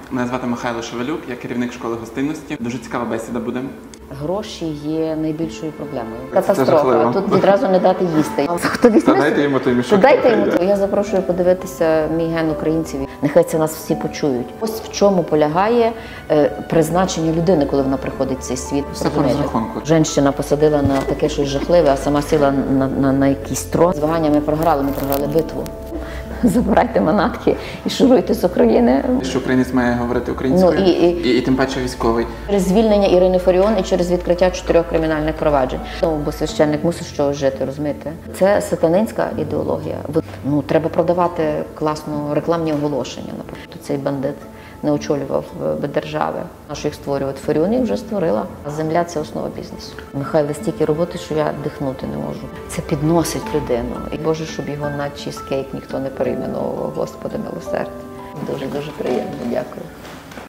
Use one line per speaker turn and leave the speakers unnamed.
Мене звати Михайло Шевелюк, я керівник школи гостинності. Дуже цікава бесіда буде.
Гроші є найбільшою проблемою.
Це
Катастрофа.
жахливо.
Тут відразу не дати їсти. Хто візьме
Та дайте
собі?
йому той
То
мішок.
дайте йому. Я запрошую подивитися мій ген українців. Нехай це нас всі почують. Ось в чому полягає призначення людини, коли вона приходить в цей світ.
Все по розрахунку.
Женщина посадила на таке щось жахливе, а сама сіла на якийсь трон. Змагання ми програли битву. Забирайте манатки і шуруйте з України.
Що українець має говорити українською, і тим паче військовий.
Через звільнення Ірини Фаріон і через відкриття 4 кримінальних проваджень. Бо священник мусить з чогось жити, розумієте? Це сатанинська ідеологія. Треба продавати класно рекламні оголошення. Наприклад, цей бандит не очолював держави. Нашу їх створювати. Фаріон їх вже створила. Земля – це основа бізнесу. Михайло стільки роботи, що я дихнути не можу. Це підносить людину. І Боже, щоб його на чізкейк ніхто не перейменовував. Господи, милосердя. Дуже-дуже приємно. Дякую.